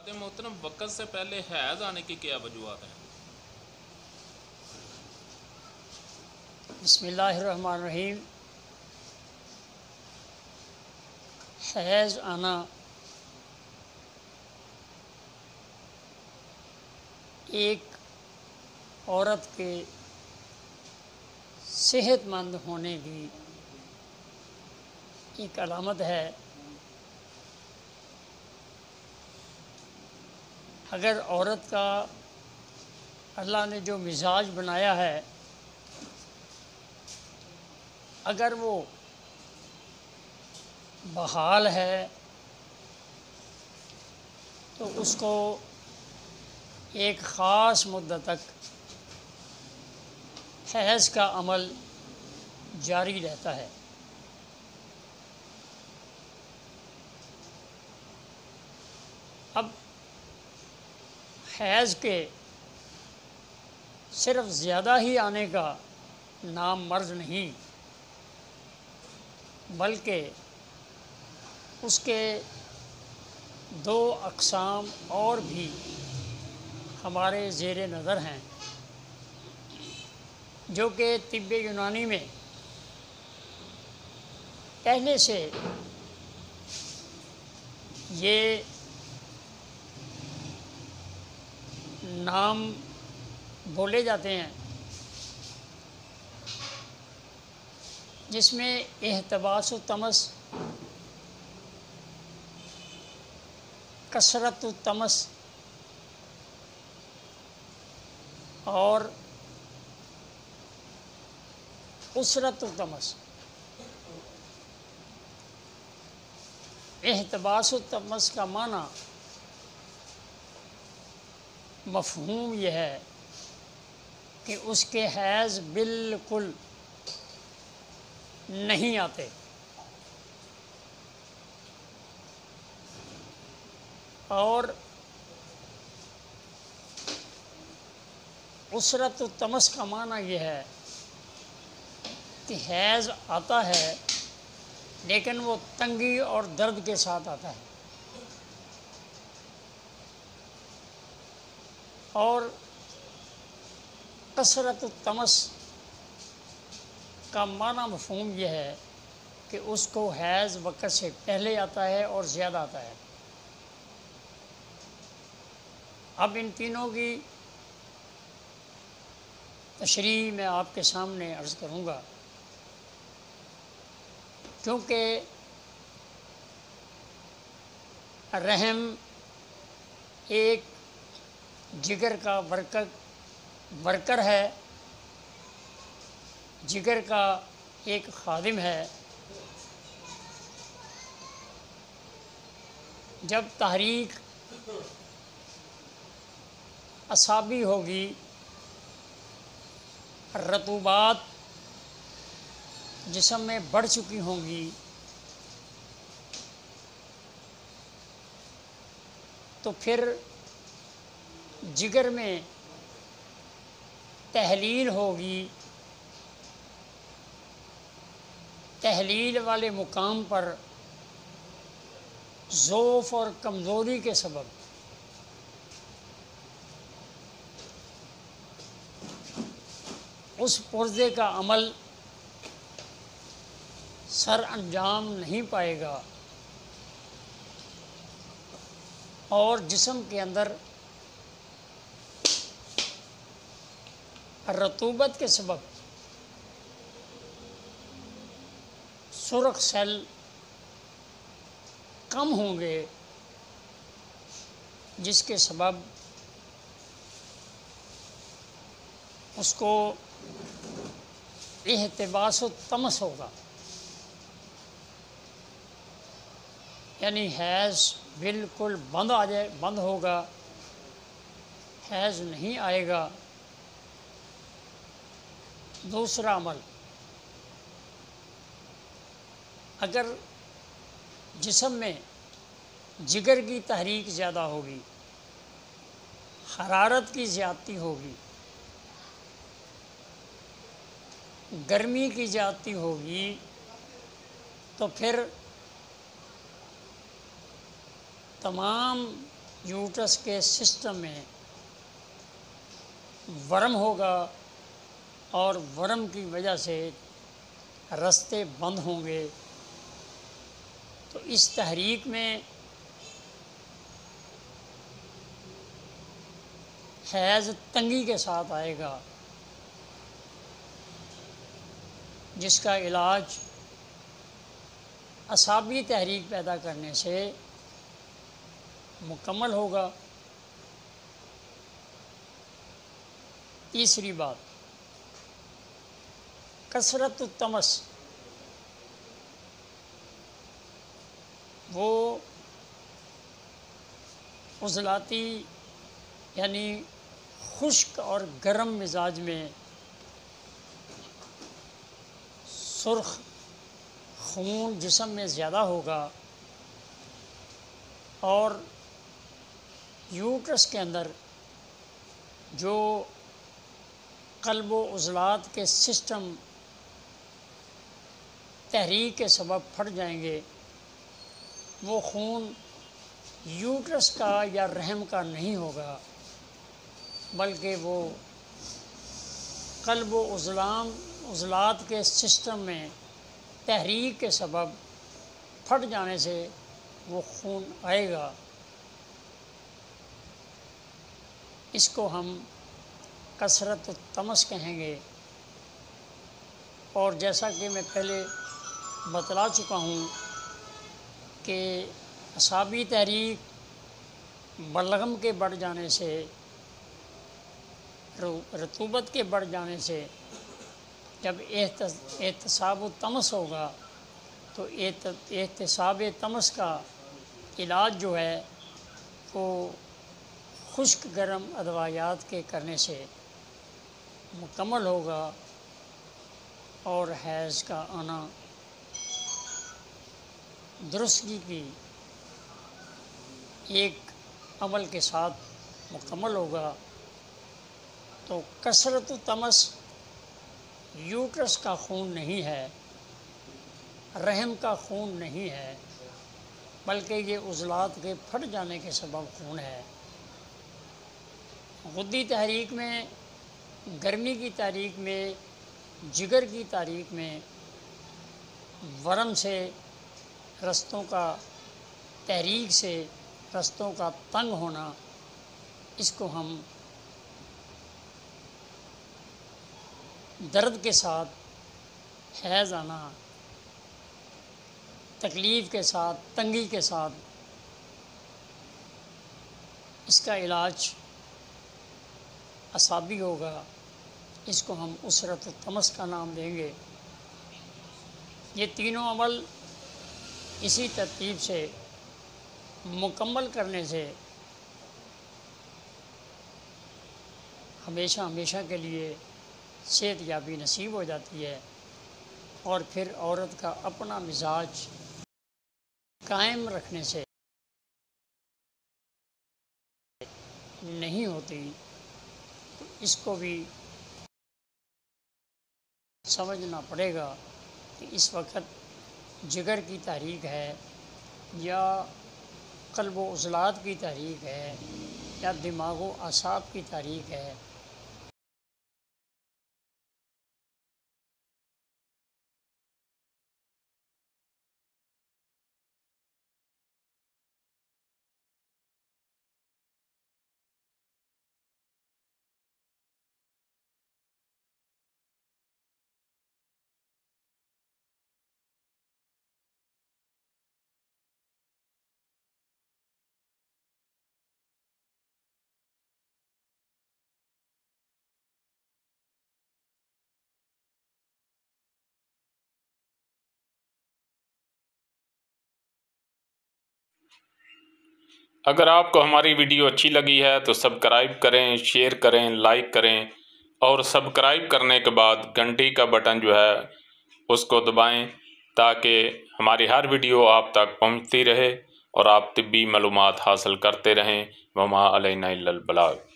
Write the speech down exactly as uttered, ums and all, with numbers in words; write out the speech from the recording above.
حضرات محترم، وقت سے پہلے حیض آنے کی کیا وجوہات ہیں؟ بسم اللہ الرحمن الرحیم۔ حیض آنا ایک عورت کے صحت مند ہونے کی ایک علامت ہے۔ اگر عورت کا اللہ نے جو مزاج بنایا ہے، اگر وہ بحال ہے تو اس کو ایک خاص مدت تک حیض کا عمل جاری رہتا ہے۔ اب حیض کے صرف زیادہ ہی آنے کا نام مرض نہیں، بلکہ اس کے دو اقسام اور بھی ہمارے زیر نظر ہیں، جو کہ طب یونانی میں پہلے سے یہ نام بولے جاتے ہیں، جس میں احتباس الطمس، کثرت الطمس اور اسرت الطمس۔ احتباس الطمس کا معنی مفہوم یہ ہے کہ اس کے حیض بالکل نہیں آتے، اور اسرت الطمس کا معنی یہ ہے کہ حیض آتا ہے لیکن وہ تنگی اور درد کے ساتھ آتا ہے، اور کثرت الطمس کا معنی مفہوم یہ ہے کہ اس کو حیض وقت سے پہلے آتا ہے اور زیادہ آتا ہے۔ اب ان تینوں کی تشریح میں آپ کے سامنے عرض کروں گا، کیونکہ رحم ایک جگر کا ورکر ورکر ہے، جگر کا ایک خادم ہے۔ جب تحریک اعصابی ہوگی، رطوبات جسم میں بڑھ چکی ہوں گی، تو پھر جگر میں تحلیل ہوگی، تحلیل والے مقام پر ضعف اور کمزوری کے سبب اس پرزے کا عمل سر انجام نہیں پائے گا، اور جسم کے اندر رطوبت کے سبب سرخ سیل کم ہوں گے، جس کے سبب اس کو احتباس الطمس ہوگا، یعنی حیض بالکل بند آ جائے بند ہوگا، حیض نہیں آئے گا۔ دوسرا عمل، اگر جسم میں جگر کی تحریک زیادہ ہوگی، حرارت کی زیادتی ہوگی، گرمی کی زیادتی ہوگی، تو پھر تمام یوٹرس کے سسٹم میں ورم ہوگا اور ورم کی وجہ سے راستے بند ہوں گے، تو اس تحریک میں حیض تنگی کے ساتھ آئے گا، جس کا علاج اعصابی تحریک پیدا کرنے سے مکمل ہوگا۔ تیسری بات، کثرت التمس، وہ عضلاتی یعنی خشک اور گرم مزاج میں سرخ خون جسم میں زیادہ ہوگا اور یوٹرس کے اندر جو قلب و عضلات کے سسٹم تحریک کے سبب پھٹ جائیں گے، وہ خون یوٹرس کا یا رحم کا نہیں ہوگا، بلکہ وہ قلب و عضلام عضلات کے سسٹم میں تحریک کے سبب پھٹ جانے سے وہ خون آئے گا۔ اس کو ہم کثرت التمس کہیں گے، اور جیسا کہ میں پہلے بتلا چکا ہوں کہ اعصابی تحریک بلغم کے بڑھ جانے سے، رطوبت کے بڑھ جانے سے جب احتساب التمس ہوگا تو احتساب تمس کا علاج جو ہے وہ خشک گرم ادویات کے کرنے سے مکمل ہوگا، اور حیض کا آنا درستگی کی ایک عمل کے ساتھ مکمل ہوگا۔ تو کثرت التمس یوٹرس کا خون نہیں ہے، رحم کا خون نہیں ہے، بلکہ یہ عضلات کے پھٹ جانے کے سبب خون ہے۔ غدی تحریک میں، گرمی کی تحریک میں، جگر کی تحریک میں ورم سے، رستوں کا تحریک سے رستوں کا تنگ ہونا، اس کو ہم درد کے ساتھ حیض آنا، تکلیف کے ساتھ، تنگی کے ساتھ، اس کا علاج اعصابی ہوگا، اس کو ہم اسرت التمس کا نام دیں گے۔ یہ تینوں عمل اسی ترتیب سے مکمل کرنے سے ہمیشہ ہمیشہ کے لیے صحت یابی نصیب ہو جاتی ہے، اور پھر عورت کا اپنا مزاج قائم رکھنے سے نہیں ہوتی۔ تو اس کو بھی سمجھنا پڑے گا کہ اس وقت جگر کی تحریک ہے، یا قلب و عضلات کی تحریک ہے، یا دماغ و اعصاب کی تحریک ہے۔ اگر آپ کو ہماری ویڈیو اچھی لگی ہے تو سبسکرائب کریں، شیئر کریں، لائک کریں، اور سبسکرائب کرنے کے بعد گھنٹی کا بٹن جو ہے اس کو دبائیں، تاکہ ہماری ہر ویڈیو آپ تک پہنچتی رہے اور آپ طبی معلومات حاصل کرتے رہیں۔ وما علینا الا البلاغ۔